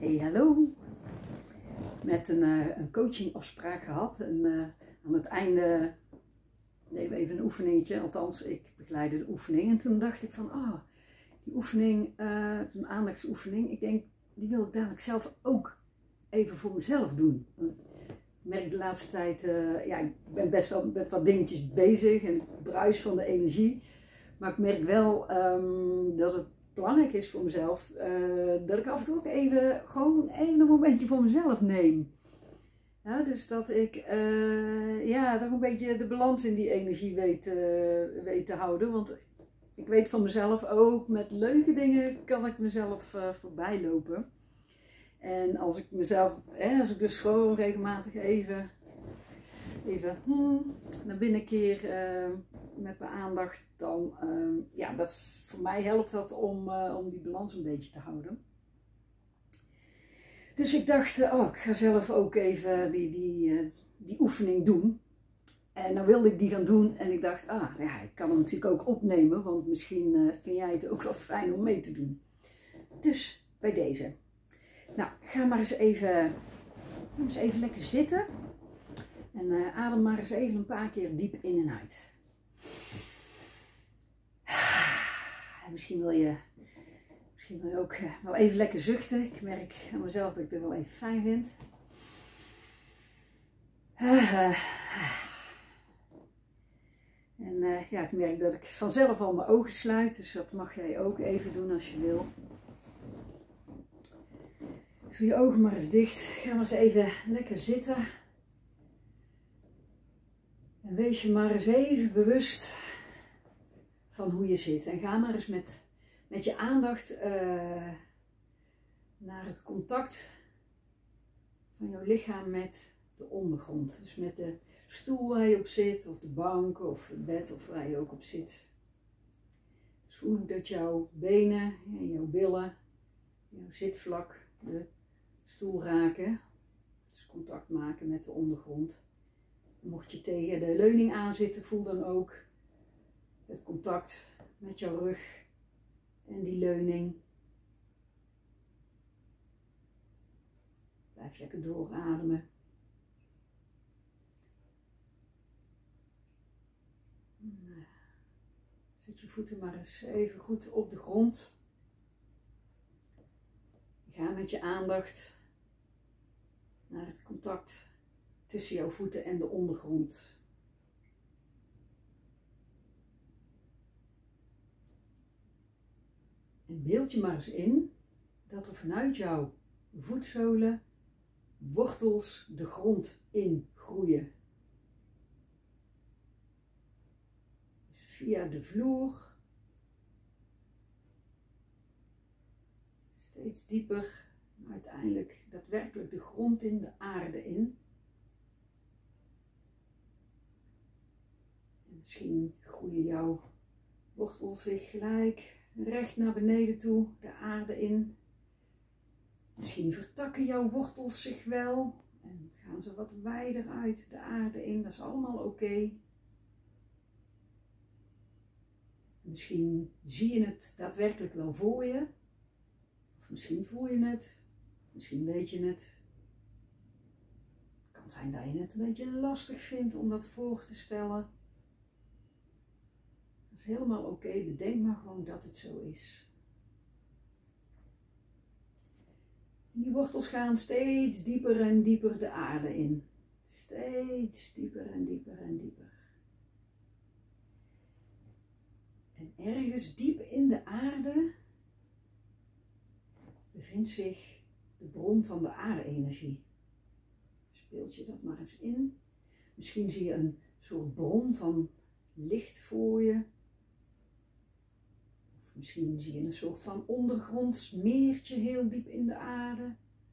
Hey, hallo. Met een coachingafspraak gehad. En aan het einde deden we even een oefeningetje. Althans, ik begeleidde de oefening. En toen dacht ik van, die oefening, een aandachtsoefening. Ik denk, die wil ik dadelijk zelf ook even voor mezelf doen. Want ik merk de laatste tijd, ik ben best wel met wat dingetjes bezig. En ik bruis van de energie. Maar ik merk wel dat het belangrijk is voor mezelf, dat ik af en toe ook gewoon even een momentje voor mezelf neem. Ja, dus dat ik toch een beetje de balans in die energie weet te houden. Want ik weet van mezelf ook, met leuke dingen kan ik mezelf voorbij lopen. En als ik dus gewoon regelmatig even naar binnen keer met mijn aandacht, dan voor mij helpt dat om die balans een beetje te houden. Dus ik dacht, ik ga zelf ook even die oefening doen. En dan wilde ik die gaan doen en ik dacht, ik kan hem natuurlijk ook opnemen, want misschien vind jij het ook wel fijn om mee te doen. Dus bij deze. Nou, ga maar eens even lekker zitten. En adem maar eens even een paar keer diep in en uit. Misschien wil je ook wel even lekker zuchten. Ik merk aan mezelf dat ik het wel even fijn vind. En ik merk dat ik vanzelf al mijn ogen sluit. Dus dat mag jij ook even doen als je wil. Doe je ogen maar eens dicht. Ga maar eens even lekker zitten. En wees je maar eens even bewust van hoe je zit. En ga maar eens met je aandacht naar het contact van jouw lichaam met de ondergrond. Dus met de stoel waar je op zit, of de bank, of het bed, of waar je ook op zit. Dus voel dat jouw benen en jouw billen, jouw zitvlak, de stoel raken. Dus contact maken met de ondergrond. Mocht je tegen de leuning aanzitten, voel dan ook het contact met jouw rug en die leuning. Blijf lekker doorademen. Zet je voeten maar eens even goed op de grond. Ga met je aandacht naar het contact tussen jouw voeten en de ondergrond. En beeld je maar eens in dat er vanuit jouw voetzolen wortels de grond in groeien. Dus via de vloer steeds dieper, uiteindelijk daadwerkelijk de grond in, de aarde in. En misschien groeien jouw wortels zich gelijk recht naar beneden toe, de aarde in. Misschien vertakken jouw wortels zich wel en gaan ze wat wijder uit de aarde in. Dat is allemaal oké. Misschien zie je het daadwerkelijk wel voor je. Of misschien voel je het. Of misschien weet je het. Het kan zijn dat je het een beetje lastig vindt om dat voor te stellen. Dat is helemaal oké. Bedenk maar gewoon dat het zo is. En die wortels gaan steeds dieper en dieper de aarde in. Steeds dieper en dieper en dieper. En ergens diep in de aarde bevindt zich de bron van de aarde-energie. Beeld je dat maar eens in. Misschien zie je een soort bron van licht voor je. Of misschien zie je een soort van ondergronds meertje heel diep in de aarde.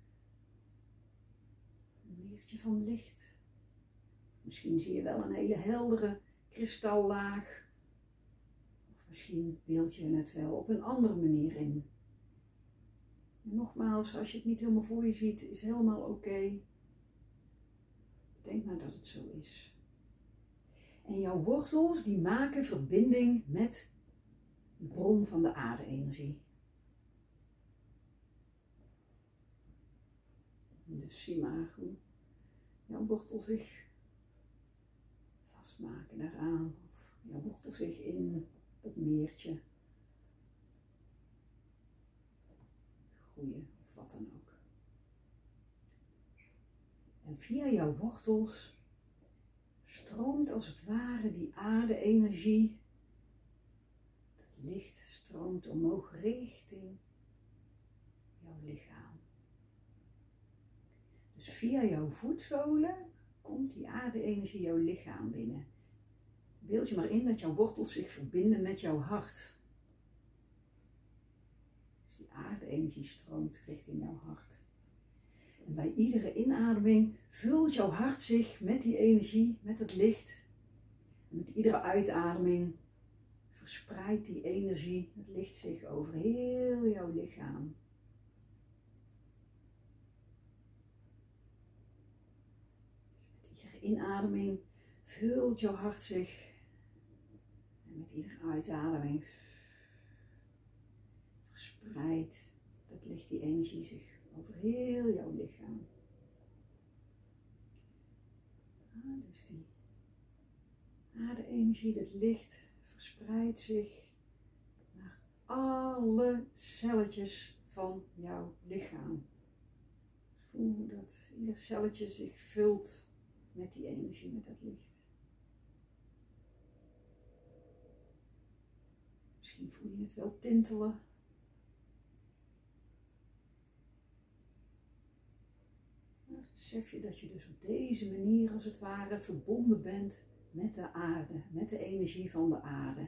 Een meertje van licht. Of misschien zie je wel een hele heldere kristallaag. Of misschien beeld je het wel op een andere manier in. En nogmaals, als je het niet helemaal voor je ziet, is helemaal oké. Denk maar dat het zo is. En jouw wortels die maken verbinding met de bron van de aarde-energie. Dus zie maar hoe jouw wortel zich vastmaken daaraan. Of jouw wortel zich in dat meertje groeien of wat dan ook. En via jouw wortels stroomt als het ware die aarde-energie. Het licht stroomt omhoog richting jouw lichaam. Dus via jouw voetzolen komt die aarde-energie jouw lichaam binnen. Beeld je maar in dat jouw wortels zich verbinden met jouw hart. Dus die aarde-energie stroomt richting jouw hart. En bij iedere inademing vult jouw hart zich met die energie, met het licht. En met iedere uitademing verspreidt die energie, het licht zich over heel jouw lichaam. Met iedere inademing vult jouw hart zich. En met iedere uitademing verspreidt dat licht, die energie zich over heel jouw lichaam. Dus die aarde-energie, dat licht, verspreidt zich naar alle celletjes van jouw lichaam. Voel dat ieder celletje zich vult met die energie, met dat licht. Misschien voel je het wel tintelen. Besef je dat je dus op deze manier als het ware verbonden bent met de aarde, met de energie van de aarde.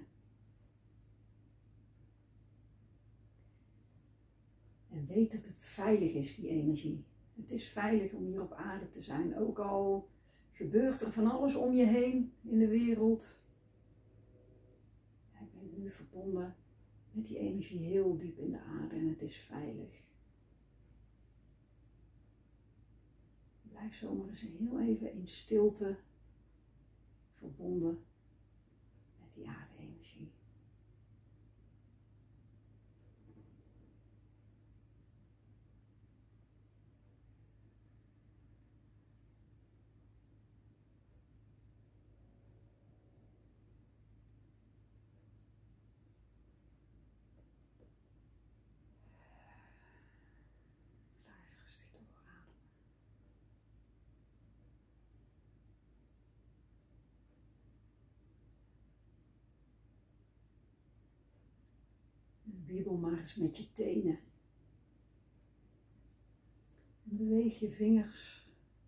En weet dat het veilig is, die energie. Het is veilig om hier op aarde te zijn, ook al gebeurt er van alles om je heen in de wereld. Je bent nu verbonden met die energie heel diep in de aarde en het is veilig. Blijf zomaar eens heel even in stilte verbonden met die aarde-energie. Blijf rustig doorademen. Wiebel maar eens met je tenen. En beweeg je vingers.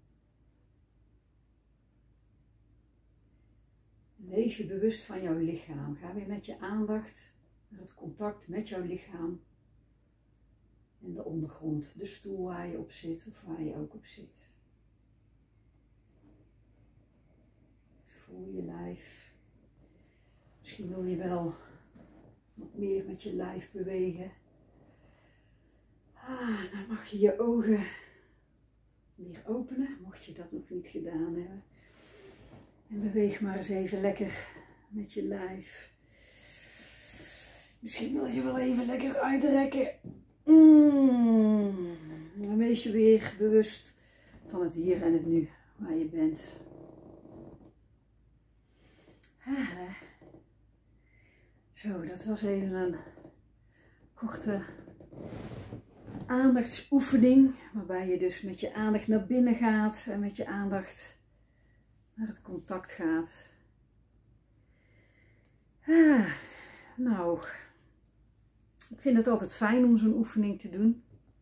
En wees je bewust van jouw lichaam. Ga weer met je aandacht naar het contact met jouw lichaam. En de ondergrond, de stoel waar je op zit of waar je ook op zit. Voel je lijf. Misschien wil je wel wat meer met je lijf bewegen. Dan mag je je ogen weer openen, mocht je dat nog niet gedaan hebben. En beweeg maar eens even lekker met je lijf. Misschien wil je wel even lekker uitrekken. Dan wees je weer bewust van het hier en het nu, waar je bent. Zo, dat was even een korte aandachtsoefening, waarbij je dus met je aandacht naar binnen gaat en met je aandacht naar het contact gaat. Nou, ik vind het altijd fijn om zo'n oefening te doen.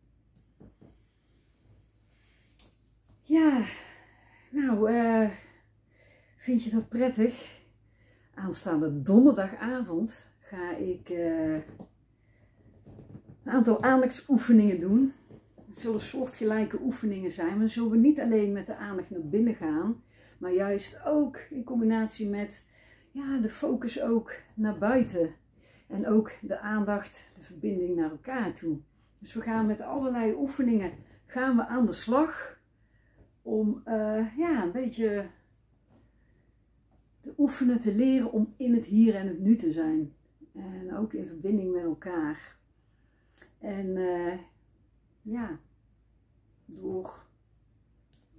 Ja, nou, vind je dat prettig? Aanstaande donderdagavond ga ik een aantal aandachtsoefeningen doen. Het zullen soortgelijke oefeningen zijn, maar dan zullen we niet alleen met de aandacht naar binnen gaan, maar juist ook in combinatie met de focus ook naar buiten. En ook de aandacht, de verbinding naar elkaar toe. Dus we gaan met allerlei oefeningen aan de slag om een beetje te oefenen, te leren om in het hier en het nu te zijn. En ook in verbinding met elkaar. En door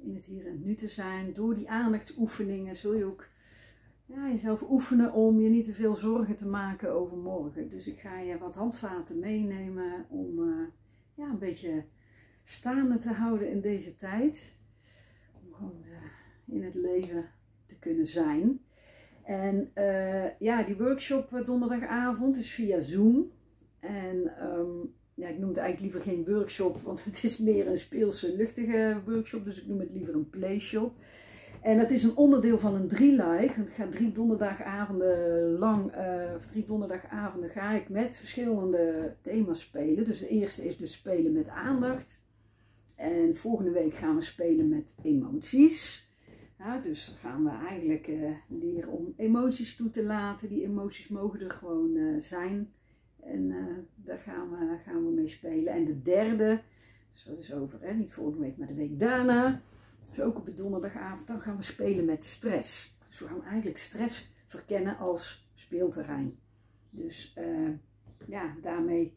in het hier en het nu te zijn. Door die aandachtsoefeningen zul je ook jezelf oefenen om je niet te veel zorgen te maken over morgen. Dus ik ga je wat handvaten meenemen om een beetje staande te houden in deze tijd. Om gewoon in het leven te kunnen zijn. En die workshop donderdagavond is via Zoom. En ik noem het eigenlijk liever geen workshop, want het is meer een speelse, luchtige workshop. Dus ik noem het liever een playshop. En dat is een onderdeel van een 3-like. Want ik ga 3 donderdagavonden ga ik met verschillende thema's spelen. Dus de eerste is dus spelen met aandacht. En volgende week gaan we spelen met emoties. Ja, dus dan gaan we eigenlijk leren om emoties toe te laten. Die emoties mogen er gewoon zijn. En daar gaan we mee spelen. En de derde, dus dat is over, niet volgende week, maar de week daarna. Dus ook op de donderdagavond, dan gaan we spelen met stress. Dus we gaan eigenlijk stress verkennen als speelterrein. Dus daarmee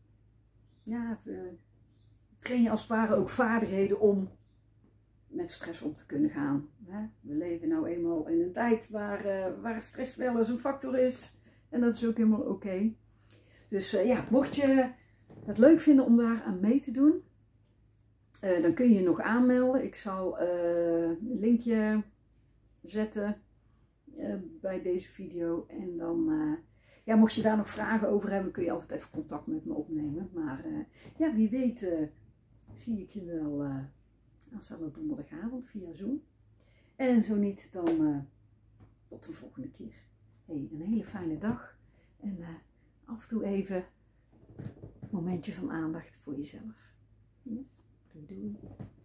train je als het ware ook vaardigheden om met stress om te kunnen gaan. We leven nou eenmaal in een tijd waar stress wel eens een factor is. En dat is ook helemaal oké. Dus mocht je het leuk vinden om daar aan mee te doen, dan kun je je nog aanmelden. Ik zal een linkje zetten bij deze video. En dan, mocht je daar nog vragen over hebben, kun je altijd even contact met me opnemen. Maar wie weet zie ik je wel aanstaande donderdagavond via Zoom. En zo niet, dan tot de volgende keer. Hey, een hele fijne dag. En af en toe even een momentje van aandacht voor jezelf. Yes? Doei doei.